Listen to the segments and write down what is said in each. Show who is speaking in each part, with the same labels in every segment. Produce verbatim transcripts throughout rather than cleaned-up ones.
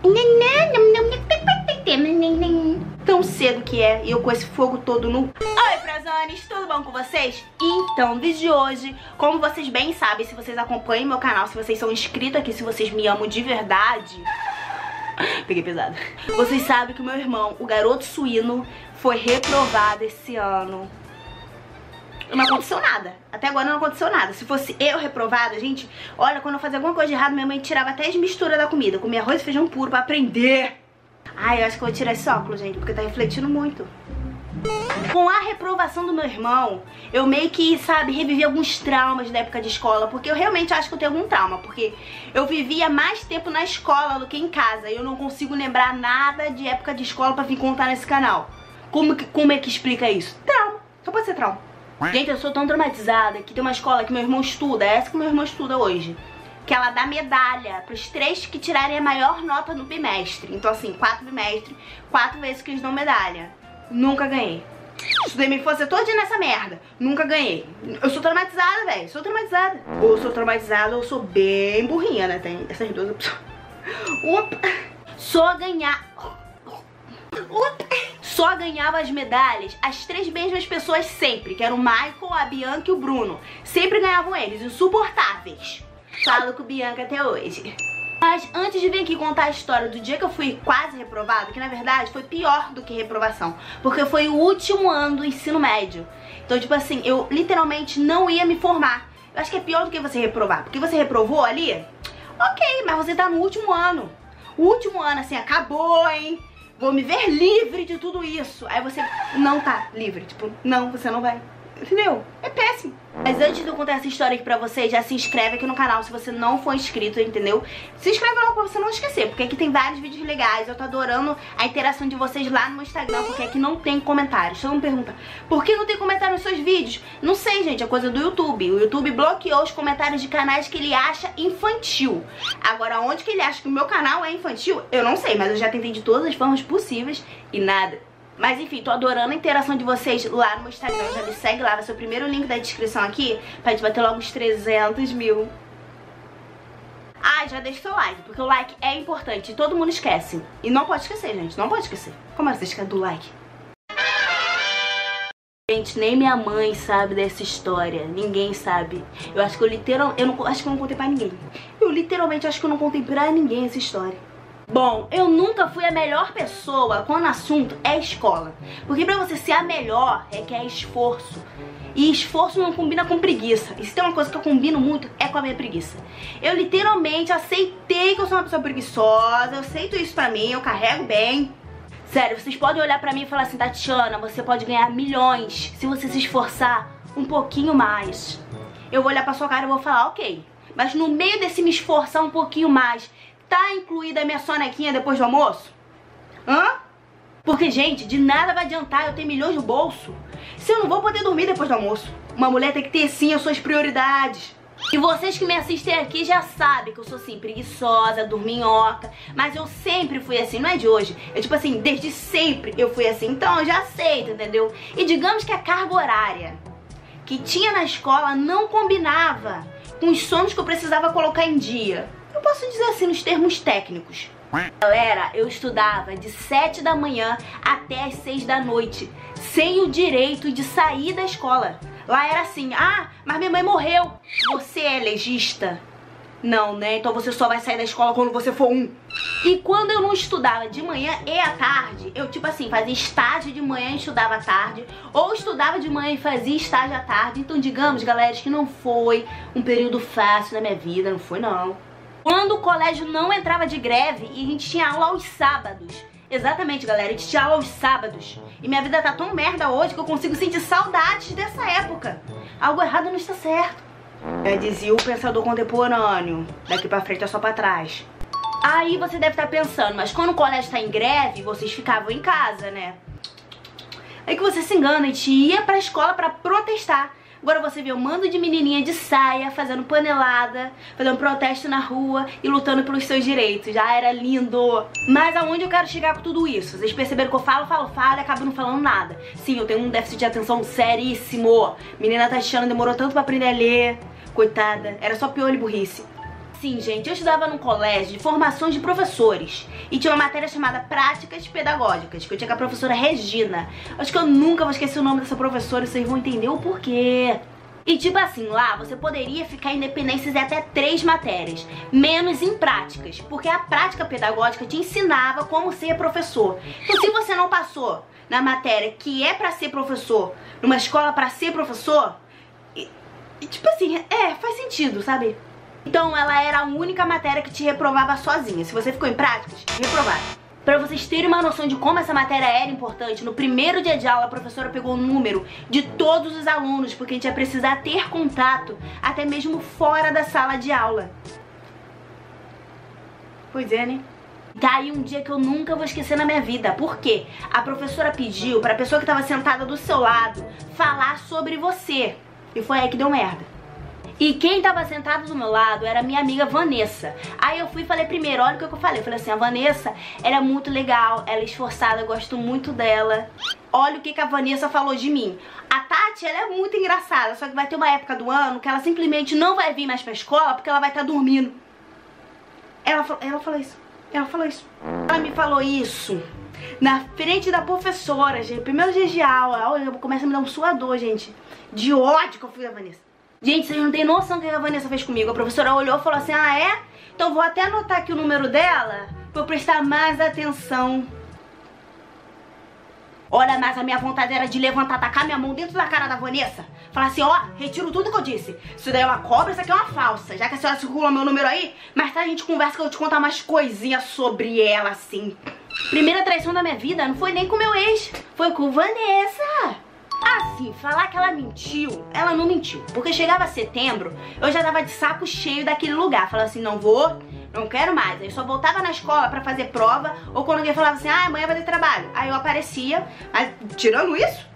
Speaker 1: Tão cedo que é, e eu com esse fogo todo no... Oi, Prazones, tudo bom com vocês? Então, no vídeo de hoje, como vocês bem sabem, se vocês acompanham meu canal, se vocês são inscritos aqui, se vocês me amam de verdade... Peguei pesado. Vocês sabem que o meu irmão, o garoto suíno, foi reprovado esse ano. Não aconteceu nada. Até agora não aconteceu nada. Se fosse eu reprovada, gente, olha, quando eu fazia alguma coisa de errado, minha mãe tirava até as misturas da comida. Comia arroz e feijão puro pra aprender. Ai, eu acho que eu vou tirar esse óculos, gente, porque tá refletindo muito. Com a reprovação do meu irmão, eu meio que, sabe, revivi alguns traumas da época de escola. Porque eu realmente acho que eu tenho algum trauma. Porque eu vivia mais tempo na escola do que em casa. E eu não consigo lembrar nada de época de escola pra vir contar nesse canal. Como, que, como é que explica isso? Trauma. Só pode ser trauma. Gente, eu sou tão traumatizada que tem uma escola que meu irmão estuda, é essa que meu irmão estuda hoje, que ela dá medalha pros três que tirarem a maior nota no bimestre. Então assim, quatro bimestres, quatro vezes que eles dão medalha. Nunca ganhei. Estudei minha infância todinha nessa merda. Nunca ganhei. Eu sou traumatizada, velho. Sou traumatizada. Ou eu sou traumatizada ou eu sou bem burrinha, né? Tem essas duas opções. Opa. Só ganhar... Opa. Só ganhava as medalhas as três mesmas pessoas sempre, que eram o Michael, a Bianca e o Bruno. Sempre ganhavam eles, insuportáveis. Falo com o Bianca até hoje. Mas antes de vir aqui contar a história do dia que eu fui quase reprovada, que na verdade foi pior do que reprovação, porque foi o último ano do ensino médio. Então, tipo assim, eu literalmente não ia me formar. Eu acho que é pior do que você reprovar, porque você reprovou ali, ok, mas você tá no último ano. O último ano, assim, acabou, hein? Vou me ver livre de tudo isso. Aí você não tá livre, tipo, não, você não vai. Entendeu? É péssimo. Mas antes de eu contar essa história aqui pra vocês, já se inscreve aqui no canal se você não for inscrito, entendeu? Se inscreve logo pra você não esquecer, porque aqui tem vários vídeos legais. Eu tô adorando a interação de vocês lá no meu Instagram, porque aqui não tem comentários. Todo mundo pergunta, por que não tem comentário nos seus vídeos? Não sei, gente, é coisa do YouTube. O YouTube bloqueou os comentários de canais que ele acha infantil. Agora, onde que ele acha que o meu canal é infantil, eu não sei, mas eu já tentei de todas as formas possíveis e nada. Mas enfim, tô adorando a interação de vocês lá no meu Instagram. Já me segue lá, vai ser o primeiro link da descrição aqui, pra gente bater logo os trezentos mil. Ah, já deixa o seu like, porque o like é importante e todo mundo esquece. E não pode esquecer, gente, não pode esquecer. Como é que você esquece do like? Gente, nem minha mãe sabe dessa história. Ninguém sabe. Eu acho que eu literalmente... Eu não, acho que eu não contei pra ninguém. Eu literalmente acho que eu não contei pra ninguém essa história. Bom, eu nunca fui a melhor pessoa quando o assunto é escola. Porque pra você ser a melhor, requer esforço. E esforço não combina com preguiça. E se tem uma coisa que eu combino muito, é com a minha preguiça. Eu literalmente aceitei que eu sou uma pessoa preguiçosa. Eu aceito isso pra mim, eu carrego bem. Sério, vocês podem olhar pra mim e falar assim, Tatiana, você pode ganhar milhões se você se esforçar um pouquinho mais. Eu vou olhar pra sua cara e vou falar, ok. Mas no meio desse me esforçar um pouquinho mais, tá incluída a minha sonequinha depois do almoço? Hã? Porque, gente, de nada vai adiantar eu ter milhões no bolso se eu não vou poder dormir depois do almoço. Uma mulher tem que ter, sim, as suas prioridades. E vocês que me assistem aqui já sabem que eu sou, assim, preguiçosa, dorminhoca. Mas eu sempre fui assim, não é de hoje. Eu, tipo assim, desde sempre eu fui assim. Então eu já aceito, entendeu? E digamos que a carga horária que tinha na escola não combinava com os sonhos que eu precisava colocar em dia. Eu posso dizer assim nos termos técnicos. Galera, eu estudava de sete da manhã até as seis da noite, sem o direito de sair da escola. Lá era assim, ah, mas minha mãe morreu. Você é legista? Não, né? Então você só vai sair da escola quando você for um. E quando eu não estudava de manhã e à tarde, eu tipo assim, fazia estágio de manhã e estudava à tarde, ou estudava de manhã e fazia estágio à tarde. Então digamos, galera, que não foi um período fácil na minha vida, não foi não. Quando o colégio não entrava de greve e a gente tinha aula aos sábados. Exatamente, galera, a gente tinha aula aos sábados. E minha vida tá tão merda hoje que eu consigo sentir saudades dessa época. Algo errado não está certo. É, dizia o pensador contemporâneo. Daqui pra frente é só pra trás. Aí você deve estar pensando, mas quando o colégio tá em greve, vocês ficavam em casa, né? Aí que você se engana, a gente ia pra escola pra protestar. Agora você vê um mando de menininha de saia fazendo panelada, fazendo protesto na rua e lutando pelos seus direitos. Já era lindo. Mas aonde eu quero chegar com tudo isso? Vocês perceberam que eu falo, falo, falo e acabo não falando nada. Sim, eu tenho um déficit de atenção seríssimo. Menina Tatiana demorou tanto pra aprender a ler. Coitada, era só piolho e burrice. assim, gente, eu estudava num colégio de formações de professores e tinha uma matéria chamada Práticas Pedagógicas, que eu tinha com a professora Regina. Acho que eu nunca vou esquecer o nome dessa professora e vocês vão entender o porquê. E tipo assim, lá você poderia ficar independente em até três matérias, menos em práticas, porque a prática pedagógica te ensinava como ser professor. Então se você não passou na matéria que é pra ser professor, numa escola pra ser professor, e, e tipo assim, é, faz sentido, sabe? Então ela era a única matéria que te reprovava sozinha. Se você ficou em práticas, reprovava. Pra vocês terem uma noção de como essa matéria era importante, no primeiro dia de aula a professora pegou o número de todos os alunos, porque a gente ia precisar ter contato, até mesmo fora da sala de aula. Pois é, né? Tá aí um dia que eu nunca vou esquecer na minha vida. Por quê? A professora pediu pra pessoa que tava sentada do seu lado falar sobre você. E foi aí que deu merda. E quem tava sentado do meu lado era a minha amiga Vanessa. Aí eu fui e falei primeiro, olha o que eu falei. Eu falei assim, a Vanessa, ela é muito legal, ela é esforçada, eu gosto muito dela. Olha o que, que a Vanessa falou de mim. A Tati, ela é muito engraçada, só que vai ter uma época do ano que ela simplesmente não vai vir mais pra escola porque ela vai estar dormindo. Ela, ela falou isso. Ela falou isso. Ela me falou isso na frente da professora, gente. Primeiro dia de aula. Olha, começa a me dar um suador, gente. De ódio que eu fui da Vanessa. Gente, vocês não têm noção do que a Vanessa fez comigo. A professora olhou e falou assim, ah, é? Então vou até anotar aqui o número dela pra eu prestar mais atenção. Olha, mas a minha vontade era de levantar, tacar minha mão dentro da cara da Vanessa. Falar assim, ó, retiro tudo que eu disse. Isso daí é uma cobra, isso aqui é uma falsa. Já que a senhora circulou meu número aí, mais tarde a gente conversa que eu vou te contar umas coisinhas sobre ela, assim. Primeira traição da minha vida não foi nem com meu ex, foi com Vanessa. Assim, falar que ela mentiu, ela não mentiu. Porque chegava setembro, eu já tava de saco cheio daquele lugar. Falava assim, não vou, não quero mais. Aí eu só voltava na escola pra fazer prova. Ou quando alguém falava assim, ah, amanhã vai ter trabalho. Aí eu aparecia, mas tirando isso...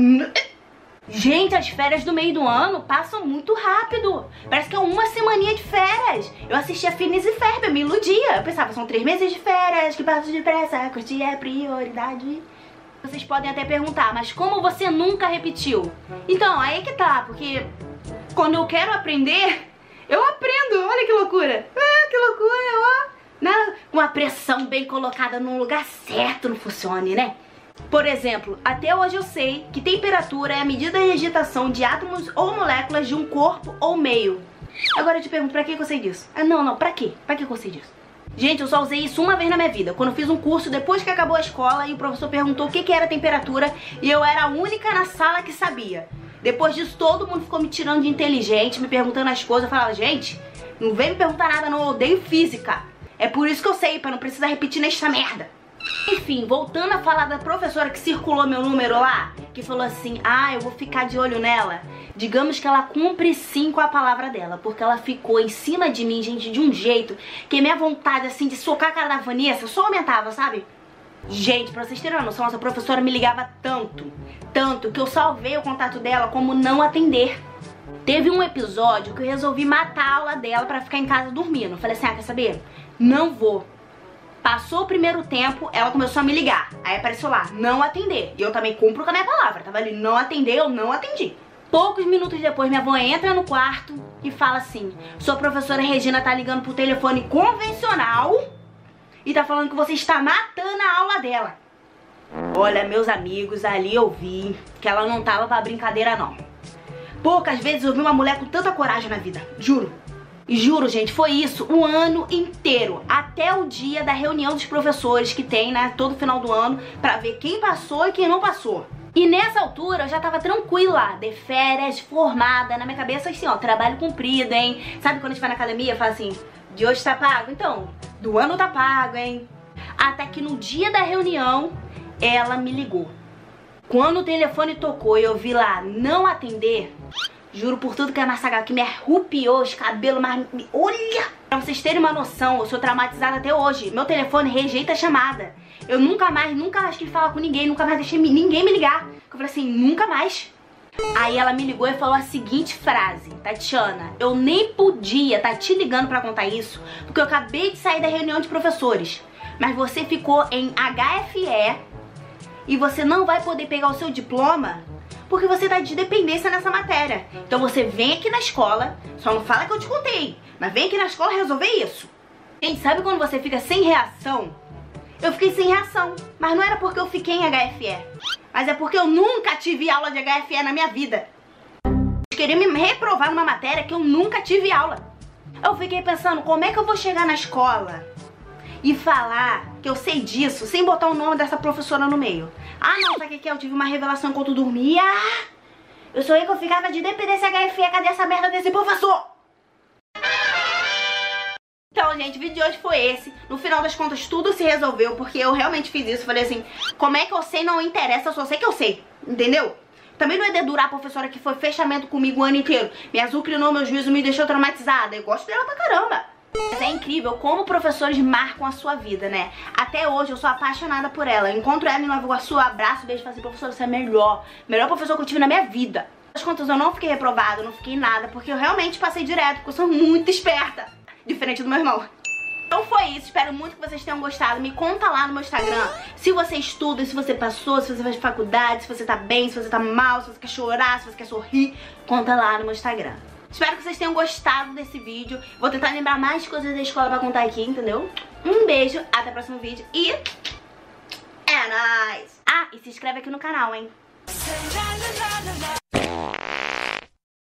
Speaker 1: Gente, as férias do meio do ano passam muito rápido. Parece que é uma semaninha de férias. Eu assistia Phineas e Ferb, eu me iludia. Eu pensava, são três meses de férias, que passo depressa, curtir é prioridade. Vocês podem até perguntar, mas como você nunca repetiu? Então, aí é que tá, porque quando eu quero aprender, eu aprendo. Olha que loucura. Ah, que loucura, ó. Nada, uma pressão bem colocada num lugar certo não funcione, né? Por exemplo, até hoje eu sei que temperatura é a medida de agitação de átomos ou moléculas de um corpo ou meio. Agora eu te pergunto, pra que eu sei disso? Ah, não, não, pra quê? Pra que eu sei disso? Gente, eu só usei isso uma vez na minha vida, quando eu fiz um curso depois que acabou a escola e o professor perguntou o que, que era temperatura e eu era a única na sala que sabia. Depois disso, todo mundo ficou me tirando de inteligente, me perguntando as coisas. Eu falava, gente, não vem me perguntar nada, não, eu odeio física. É por isso que eu sei, pra não precisar repetir nesta merda. Enfim, voltando a falar da professora que circulou meu número lá, que falou assim, ah, eu vou ficar de olho nela. Digamos que ela cumpre sim com a palavra dela, porque ela ficou em cima de mim, gente, de um jeito que minha vontade, assim, de socar a cara da Vanessa só aumentava, sabe? Gente, pra vocês terem uma noção, essa professora me ligava tanto, tanto, que eu salvei o contato dela como não atender. Teve um episódio que eu resolvi matar a aula dela pra ficar em casa dormindo. Eu falei assim, ah, quer saber? Não vou. Passou o primeiro tempo, ela começou a me ligar. Aí apareceu lá, não atender. E eu também cumpro com a minha palavra. Tava ali, não atender, eu não atendi. Poucos minutos depois, minha avó entra no quarto e fala assim, sua professora Regina tá ligando pro telefone convencional e tá falando que você está matando a aula dela. Olha, meus amigos, ali eu vi que ela não tava pra brincadeira, não. Poucas vezes eu vi uma mulher com tanta coragem na vida, juro. E juro, gente, foi isso o ano inteiro, até o dia da reunião dos professores que tem, né, todo final do ano, pra ver quem passou e quem não passou. E nessa altura eu já tava tranquila, de férias, formada, na minha cabeça assim, ó, trabalho cumprido, hein. Sabe quando a gente vai na academia e fala assim, de hoje tá pago? Então, do ano tá pago, hein. Até que no dia da reunião, ela me ligou. Quando o telefone tocou e eu vi lá não atender... Juro por tudo que é mais sagrado, que me arrupiou os cabelos, mas... Olha! Pra vocês terem uma noção, eu sou traumatizada até hoje. Meu telefone rejeita a chamada. Eu nunca mais, nunca mais quis falar com ninguém, nunca mais deixei ninguém me ligar. Eu falei assim, nunca mais. Aí ela me ligou e falou a seguinte frase, Tatiana, eu nem podia estar te ligando pra contar isso, porque eu acabei de sair da reunião de professores. Mas você ficou em H F E e você não vai poder pegar o seu diploma porque você tá de dependência nessa matéria. Então você vem aqui na escola, só não fala que eu te contei, Mas vem aqui na escola resolver isso. Gente, sabe quando você fica sem reação? Eu fiquei sem reação, mas não era porque eu fiquei em H F E, mas é porque eu nunca tive aula de H F E na minha vida. Eles queriam me reprovar numa matéria que eu nunca tive aula. Eu fiquei pensando, como é que eu vou chegar na escola e falar que eu sei disso sem botar o nome dessa professora no meio? Ah não, sabe o que é? Eu tive uma revelação enquanto eu dormia. Eu sou eu que eu ficava de dependência H F E, cadê essa merda desse professor? Então, gente, o vídeo de hoje foi esse. No final das contas, tudo se resolveu, porque eu realmente fiz isso. Falei assim, como é que eu sei não interessa, eu só sei que eu sei, entendeu? Também não é dedurar a professora que foi fechamento comigo o ano inteiro. Me azucrinou meu juízo, me deixou traumatizada. Eu gosto dela pra caramba. Mas é incrível como professores marcam a sua vida, né? Até hoje eu sou apaixonada por ela. Eu encontro ela em Nova Iguaçu, abraço, beijo e falo assim, professora, você é a melhor. Melhor professor que eu tive na minha vida. Nas contas, eu não fiquei reprovada, eu não fiquei nada, porque eu realmente passei direto, porque eu sou muito esperta. Diferente do meu irmão. Então foi isso, espero muito que vocês tenham gostado. Me conta lá no meu Instagram se você estuda, se você passou, se você faz faculdade, se você tá bem, se você tá mal, se você quer chorar, se você quer sorrir. Conta lá no meu Instagram. Espero que vocês tenham gostado desse vídeo. Vou tentar lembrar mais coisas da escola pra contar aqui, entendeu? Um beijo, até o próximo vídeo e é nóis! Ah, e se inscreve aqui no canal, hein?